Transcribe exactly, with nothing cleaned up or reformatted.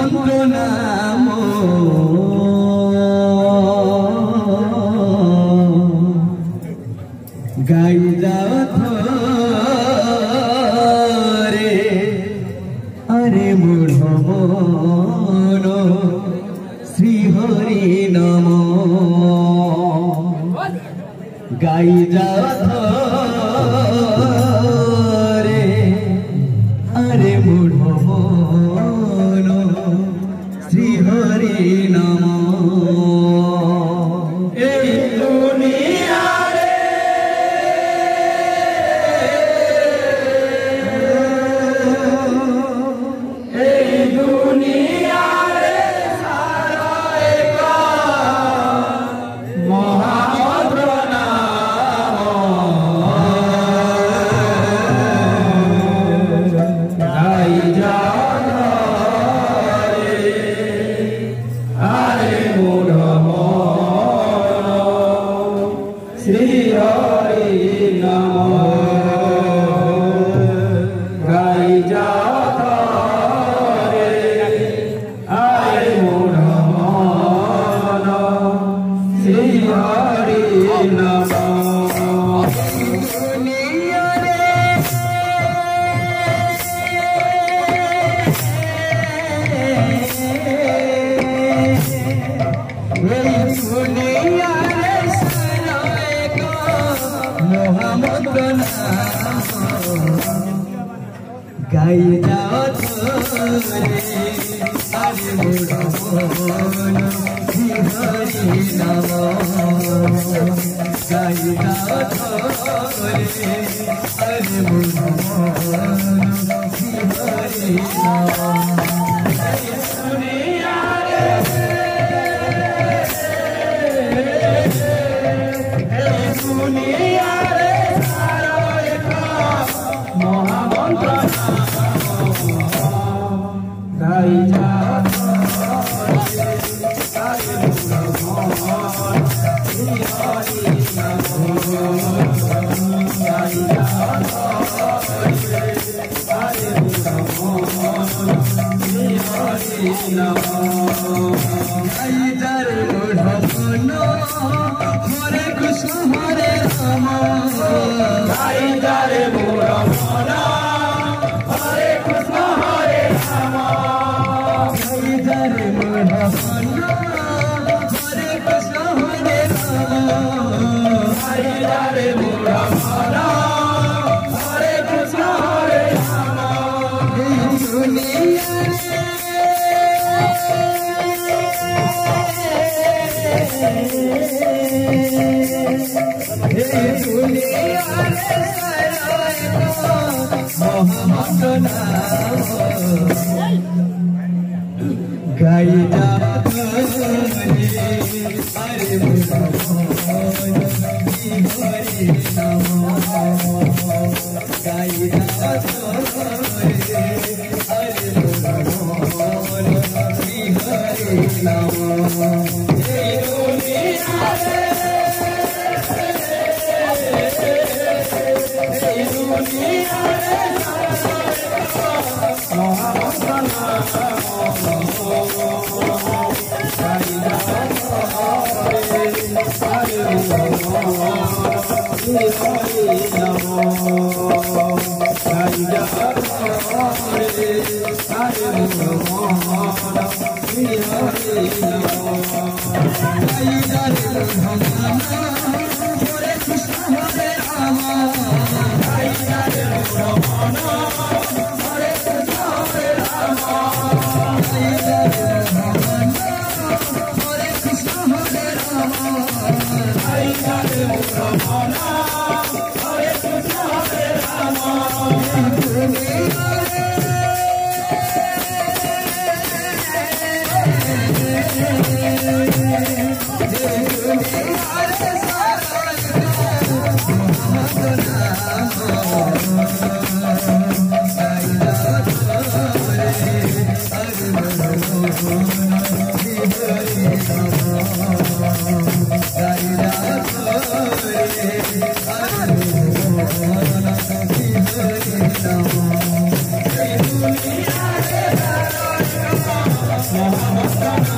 মন্ত্র নাম গাই যাও রে আরে মূঢ় মন শ্রী হরি নম গাই যাও রে আরে মূঢ় মন শ্রী হরি নম এই দুনিয়া श्री हरि नम गाई जात रे आए मूढ़ मन श्री हरि नम गाई जाओ रे आरे मूढ़ मन श्री हरि नम गाई जाओ रे आरे मूढ़ मन श्री हरि नम गाई जात श्री हरि नम गाई जात हरे श्री हरि नम गाई जारे मूढ़ मन हरे कृष्ण हरे राम गाई जारे मूढ़ मन हरे कृष्ण हरे राम गाई जारे मूढ़ मन हरे कृष्ण हरे राम गाई जारे मूढ़ मन हरे कृष्ण हरे राम दुनिया मोहम्मद गाई जात रे अरे मूढ़ मन श्री हरि नम गाई जात रे अरे मूढ़ मन श्री हरि नम Hare Hare